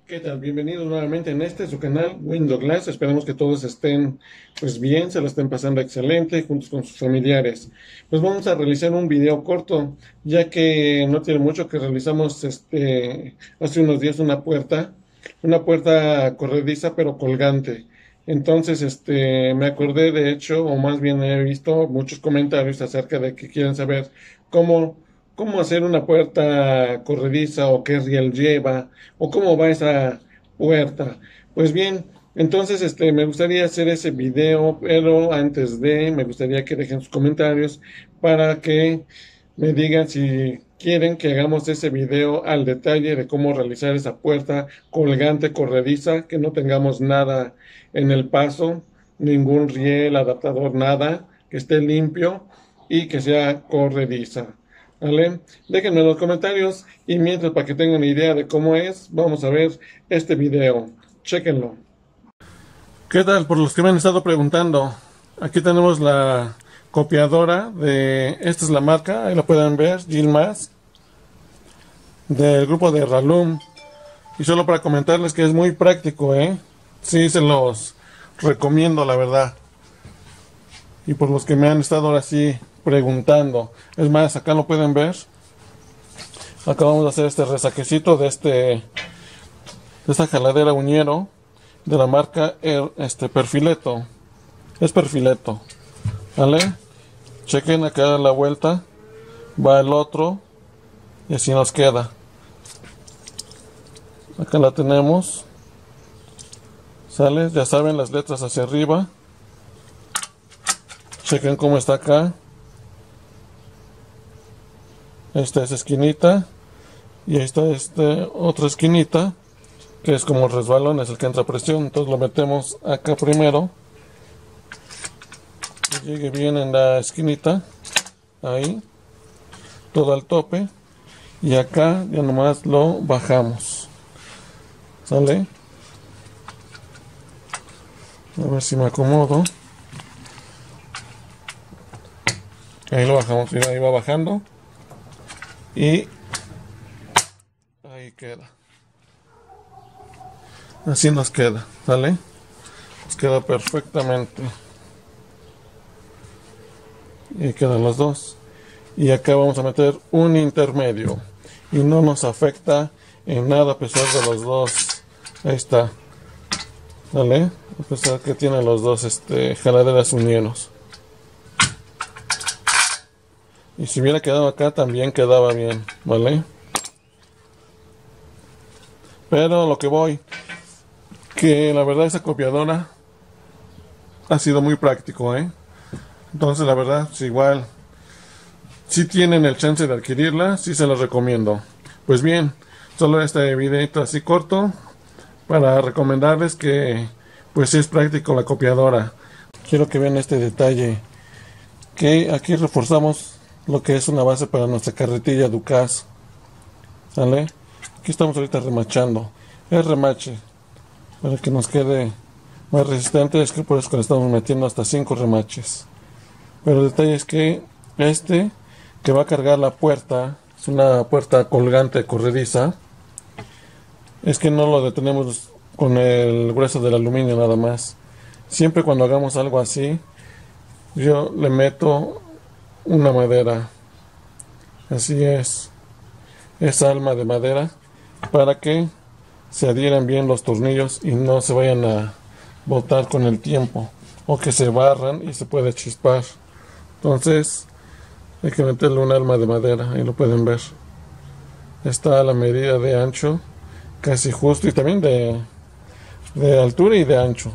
¿Qué tal? Bienvenidos nuevamente en este su canal Windows Glass. Esperamos que todos estén pues bien, se lo estén pasando excelente juntos con sus familiares. Pues vamos a realizar un video corto, ya que no tiene mucho que realizamos hace unos días una puerta corrediza pero colgante. Entonces me acordé de hecho, o más bien he visto muchos comentarios acerca de que quieren saber cómo cómo hacer una puerta corrediza o qué riel lleva o cómo va esa puerta. Pues bien, entonces me gustaría hacer ese video, pero antes me gustaría que dejen sus comentarios para que me digan si quieren que hagamos ese video al detalle de cómo realizar esa puerta colgante corrediza, que no tengamos nada en el paso, ningún riel, adaptador, nada, que esté limpio y que sea corrediza. ¿Vale? Déjenme en los comentarios y mientras para que tengan idea de cómo es, vamos a ver este video. Chéquenlo. ¿Qué tal? Por los que me han estado preguntando, aquí tenemos la copiadora esta es la marca, ahí la pueden ver, Gilmas, del grupo de Ralum. Y solo para comentarles que es muy práctico, ¿eh? Sí, se los recomiendo, la verdad. Y por los que me han estado ahora sí preguntando, es más, acá lo pueden ver. Acá vamos a hacer este resaquecito de esta jaladera uñero de la marca Perfileto. Es Perfileto, ¿vale? Chequen acá la vuelta, va el otro y así nos queda. Acá la tenemos, ¿sale? Ya saben, las letras hacia arriba. Chequen cómo está acá. Esta es esquinita y ahí está otra esquinita que es como el resbalón, es el que entra a presión. Entonces lo metemos acá primero, que llegue bien en la esquinita, ahí, todo al tope, y acá ya nomás lo bajamos, ¿sale? A ver si me acomodo. Ahí lo bajamos, mira, ahí va bajando y ahí queda. Así nos queda, ¿sale? Nos queda perfectamente. Y quedan los dos. Y acá vamos a meter un intermedio. Y no nos afecta en nada a pesar de los dos. Ahí está. ¿Vale? A pesar que tiene los dos jaladeras unieros. Y si hubiera quedado acá también quedaba bien. ¿Vale? Pero lo que voy, que la verdad esa copiadora ha sido muy práctico, ¿eh? Entonces la verdad, si igual, si tienen el chance de adquirirla, sí se los recomiendo. Pues bien, solo este videito así corto para recomendarles que pues es práctico la copiadora. Quiero que vean este detalle, que aquí reforzamos lo que es una base para nuestra carretilla Ducas, ¿sale? Aquí estamos ahorita remachando, es remache para que nos quede más resistente, es que por eso que le estamos metiendo hasta 5 remaches. Pero el detalle es que que va a cargar la puerta, es una puerta colgante corrediza, es que no lo detenemos con el grueso del aluminio nada más. Siempre cuando hagamos algo así, yo le meto una madera, así es alma de madera, para que se adhieran bien los tornillos y no se vayan a botar con el tiempo, o que se barran y se puede chispar. Entonces hay que meterle un alma de madera, ahí lo pueden ver. Está a la medida de ancho, casi justo, y también de altura y de ancho.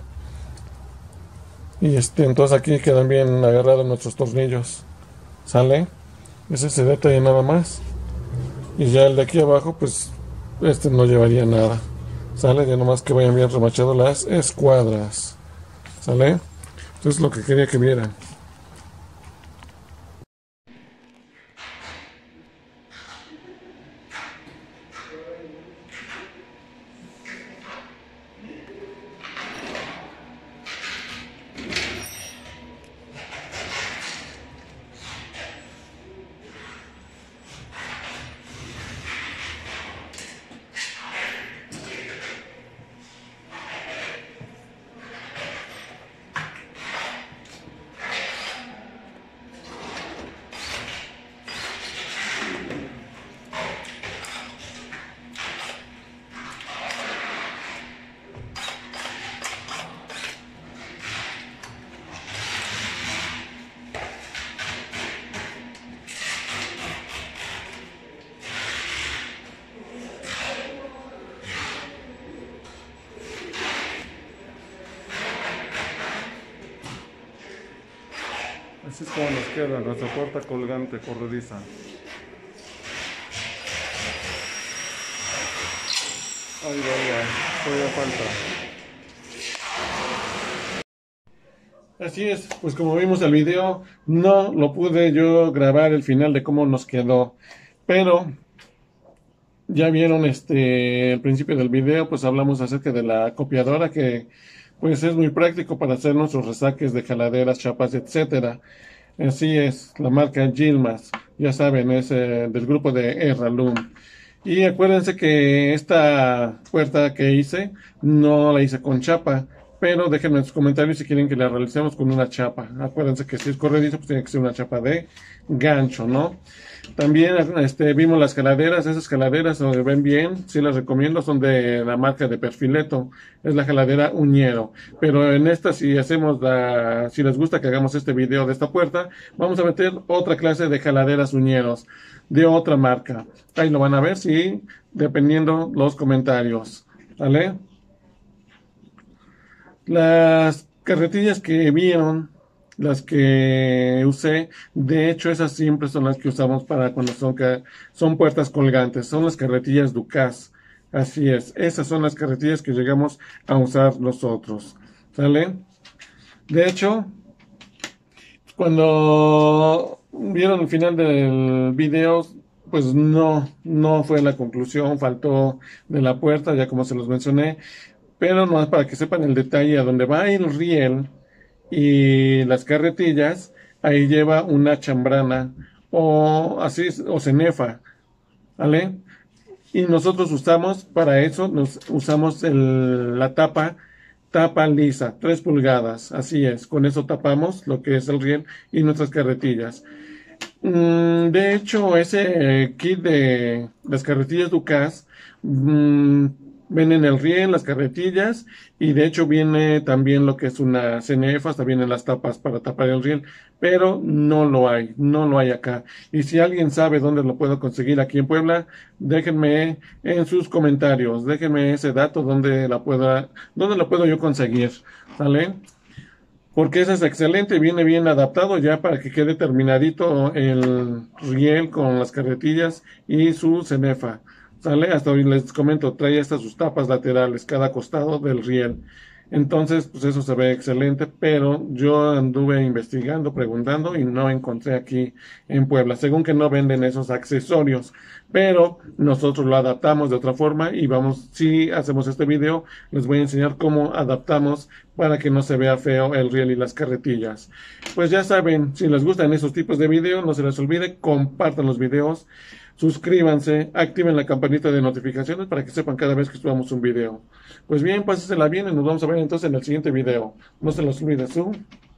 Y entonces aquí quedan bien agarrados nuestros tornillos, ¿sale? Ese es el detalle nada más. Y ya el de aquí abajo, pues no llevaría nada, ¿sale? Ya nomás que vayan bien remachadas las escuadras, ¿sale? Entonces lo que quería que vieran. Así es como nos queda nuestra puerta colgante corrediza. Ahí va, todavía falta. Así es, pues como vimos el video, no lo pude yo grabar el final de cómo nos quedó, pero ya vieron el principio del video, pues hablamos acerca de la copiadora que pues es muy práctico para hacer nuestros resaques de jaladeras, chapas, etcétera. Así es, la marca Gilmas, ya saben, es del grupo de Erralum. Y acuérdense que esta puerta que hice, no la hice con chapa, pero déjenme en sus comentarios si quieren que la realicemos con una chapa. Acuérdense que si es corredizo, pues tiene que ser una chapa de gancho, ¿no? También vimos las jaladeras, esas jaladeras se ven bien, sí las recomiendo, son de la marca de Perfileto, es la jaladera Uñero, pero en esta si les gusta que hagamos este video de esta puerta, vamos a meter otra clase de jaladeras Uñeros de otra marca, ahí lo van a ver, sí, dependiendo los comentarios, ¿vale? Las carretillas que vieron, las que usé, de hecho esas siempre son las que usamos para cuando son puertas colgantes, son las carretillas Ducas, así es, esas son las carretillas que llegamos a usar nosotros, ¿sale? De hecho, cuando vieron el final del video, pues no fue la conclusión, faltó de la puerta, ya como se los mencioné, pero no es para que sepan el detalle a donde va el riel y las carretillas, ahí lleva una chambrana o así o cenefa, ¿vale? Y nosotros usamos para eso, usamos la tapa lisa, 3 pulgadas, así es, con eso tapamos lo que es el riel y nuestras carretillas. De hecho, ese kit de las carretillas Ducas vienen el riel, las carretillas y de hecho viene también lo que es una CNF, hasta vienen las tapas para tapar el riel, pero no lo hay acá. Y si alguien sabe dónde lo puedo conseguir aquí en Puebla, déjenme en sus comentarios, déjenme ese dato dónde lo puedo yo conseguir, ¿vale? Porque ese es excelente, viene bien adaptado ya para que quede terminadito el riel con las carretillas y su cenefa. ¿Sale? Hasta hoy les comento, trae estas sus tapas laterales, cada costado del riel. Entonces, pues eso se ve excelente, pero yo anduve investigando, preguntando y no encontré aquí en Puebla, según que no venden esos accesorios, pero nosotros lo adaptamos de otra forma y si hacemos este video, les voy a enseñar cómo adaptamos para que no se vea feo el riel y las carretillas. Pues ya saben, si les gustan esos tipos de videos, no se les olvide, compartan los videos, suscríbanse, activen la campanita de notificaciones para que sepan cada vez que subamos un video. Pues bien, pásensela bien y nos vamos a ver entonces en el siguiente video. No se los olvide,